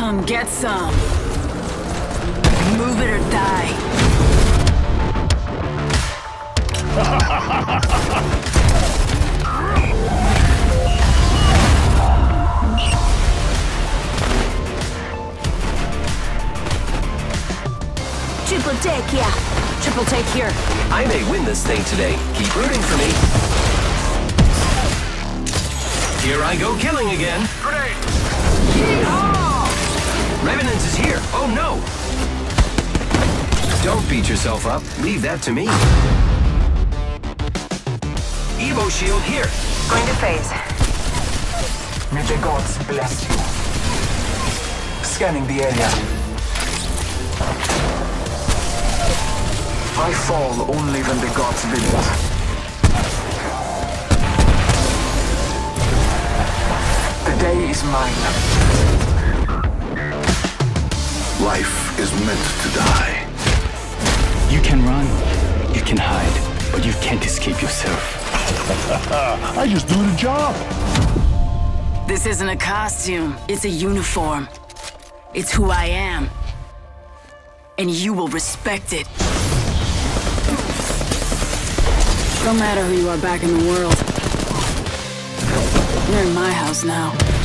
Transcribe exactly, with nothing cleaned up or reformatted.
Come get some. Move it or die. Triple take, yeah. Triple take here. I may win this thing today. Keep rooting for me. Here I go killing again. Grenade! Yeehaw! Revenant is here. Oh no! Don't beat yourself up. Leave that to me. Evo shield here. Going to phase. May the gods bless you. Scanning the area. I fall only when the gods will it. The day is mine. Life is meant to die. You can run, you can hide, but you can't escape yourself. I just do the job. This isn't a costume. It's a uniform. It's who I am. And you will respect it. No matter who you are back in the world, you're in my house now.